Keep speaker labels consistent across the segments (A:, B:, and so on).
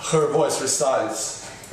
A: Her voice resides.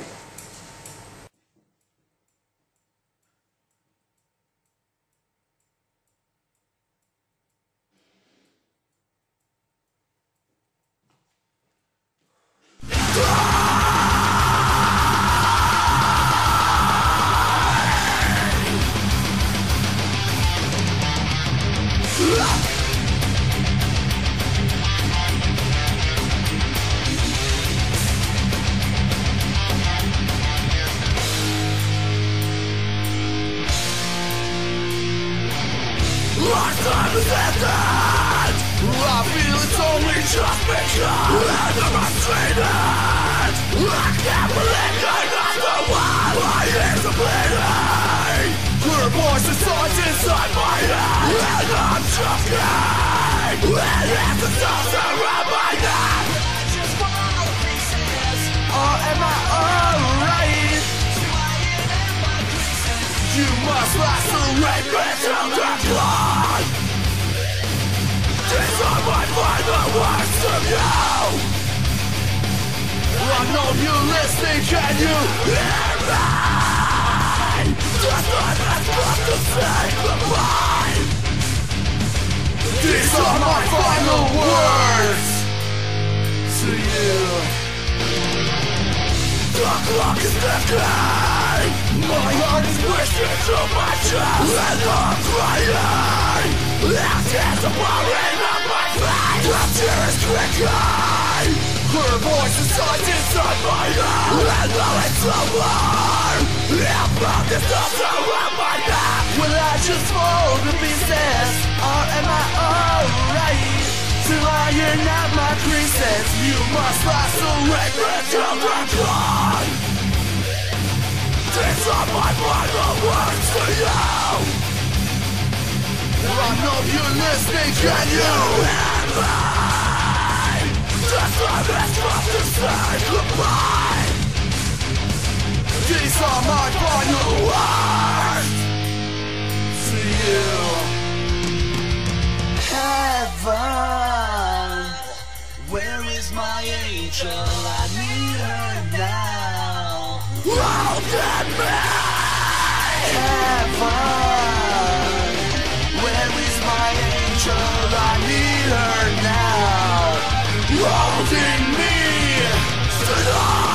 B: Our time is ended. I feel it's only just begun. And I'm frustrated. I can't believe you're not the one. My ears are bleeding. Her voice is sounds inside my head. And I'm choking. And as the stars around my neck, I just fall to pieces. Oh, am I alright? You must lacerate me till the blood. These are my final words to you. I know you're listening, can you hear me? The time has come to say goodbye. These are my final words to you. The clock is ticking. My heart is pushing to my chest. And I'm crying. As tears are pouring on my face. The tear is clicking. Her voice is sighs inside my head. And now it's over. I'm from this dust around my neck. Will I just fall to pieces? Or am I alright? To iron out my creases. You must lacerate me till the dawn. These are my final words to you. I know you're listening, can you hear me? The time has come to say goodbye. These are my final words to you. Heaven, where is my angel? I need her now. Look at me! Heaven, where is my angel? I need her now. Holding me tonight.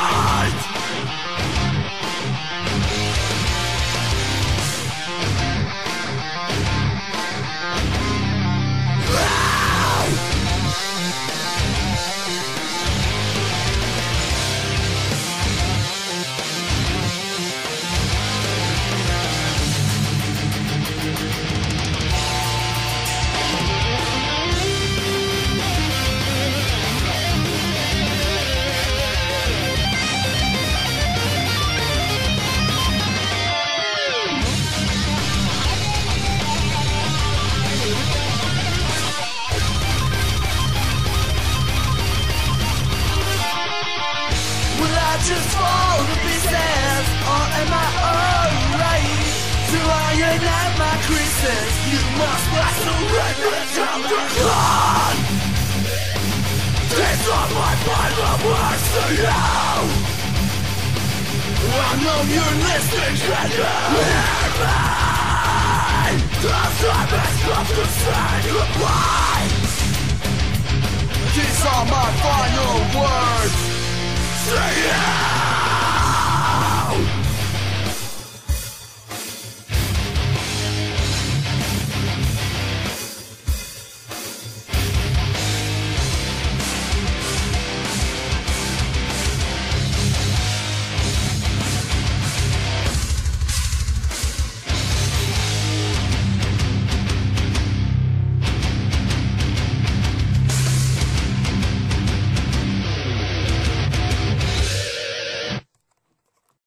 B: Just fall to pieces, or am I alright? To iron out my creases, you must lacerate me till the dawn. These are my final words to you. I know you're listening, can you hear me? The time has come to say goodbye. These are my final words. Yeah!